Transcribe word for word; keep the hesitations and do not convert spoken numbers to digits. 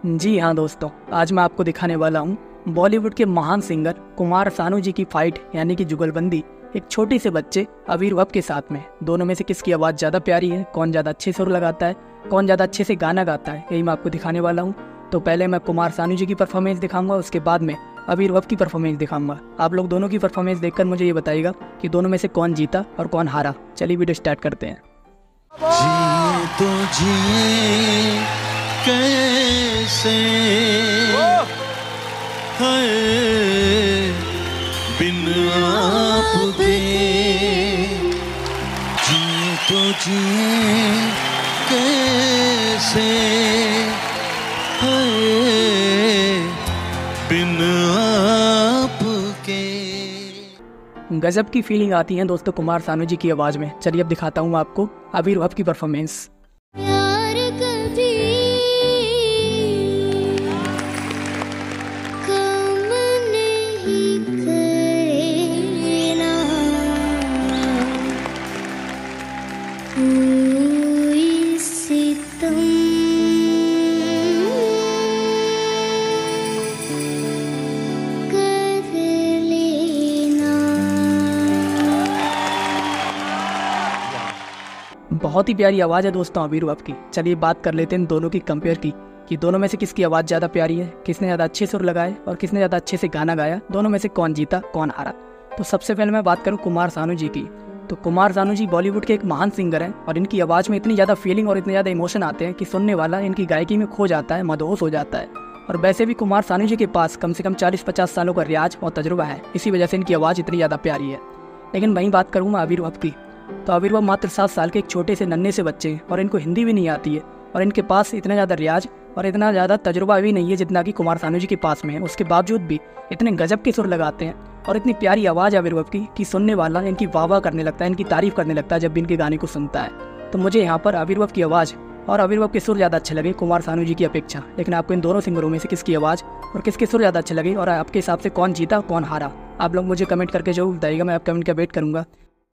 जी हाँ दोस्तों, आज मैं आपको दिखाने वाला हूँ बॉलीवुड के महान सिंगर कुमार सानू जी की फाइट यानी कि जुगलबंदी एक छोटे से बच्चे आविर्भाव के साथ में। दोनों में से किसकी आवाज़ ज़्यादा प्यारी है, कौन ज़्यादा अच्छे सुर लगाता है, कौन ज़्यादा अच्छे से गाना गाता है, यही मैं आपको दिखाने वाला हूँ। तो पहले मैं कुमार सानू जी की परफॉर्मेंस दिखाऊंगा, उसके बाद में आविर्भाव की परफॉर्मेंस दिखाऊंगा। आप लोग दोनों की परफॉर्मेंस देखकर मुझे ये बताइएगा कि दोनों में से कौन जीता और कौन हारा। चलिए वीडियो स्टार्ट करते हैं। जिए तो जिए कैसे है बिन आपके, जिए तो जिए कैसे है बिन आपके। गजब की फीलिंग आती है दोस्तों कुमार सानू जी की आवाज़ में। चलिए अब दिखाता हूँ आपको आविर्भाव की परफॉर्मेंस। प्यार कभी कम नहीं करना, कोई सितम कर लेना। बहुत ही प्यारी आवाज़ है दोस्तों आविर्भाव की। चलिए बात कर लेते हैं इन दोनों की कंपेयर की कि दोनों में से किसकी आवाज़ ज़्यादा प्यारी है, किसने ज़्यादा अच्छे सुर लगाए और किसने ज़्यादा अच्छे से गाना गाया, दोनों में से कौन जीता कौन हारा। तो सबसे पहले मैं बात करूं कुमार सानू जी की। तो कुमार सानू जी बॉलीवुड के एक महान सिंगर हैं और इनकी आवाज़ में इतनी ज़्यादा फीलिंग और इतने ज़्यादा इमोशन आते हैं कि सुनने वाला इनकी गायकी में खो जाता है, मदहोश हो जाता है। और वैसे भी कुमार सानू जी के पास कम से कम चालीस पचास सालों का रियाज और तजुर्बा है, इसी वजह से इनकी आवाज़ इतनी ज़्यादा प्यारी है। लेकिन वहीं बात करूँ मैं आविर्भाव की, तो आविर्भाव मात्र सात साल के एक छोटे से नन्हे से बच्चे हैं और इनको हिंदी भी नहीं आती है और इनके पास इतना ज़्यादा रियाज और इतना ज़्यादा तजुर्बा भी नहीं है जितना कि कुमार सानू जी के पास में है। उसके बावजूद भी इतने गजब के सुर लगाते हैं और इतनी प्यारी आवाज़ आविर्भाव की कि सुनने वाला इनकी वाह वाह करने लगता है, इनकी तारीफ करने लगता है जब भी इनके गाने को सुनता है। तो मुझे यहाँ पर आविर्भाव की आवाज़ और आविर्भाव के सुर ज़्यादा अच्छे लगे कुमार सानू जी की अपेक्षा। लेकिन आपको इन दोनों सिंगरों में से किसकी आवाज़ और किसके सुर ज़्यादा अच्छे लगे और आपके हिसाब से कौन जीता कौन हारा, आप लोग मुझे कमेंट करके जरूर बताइएगा। मैं आप कमेंट का वेट करूँगा।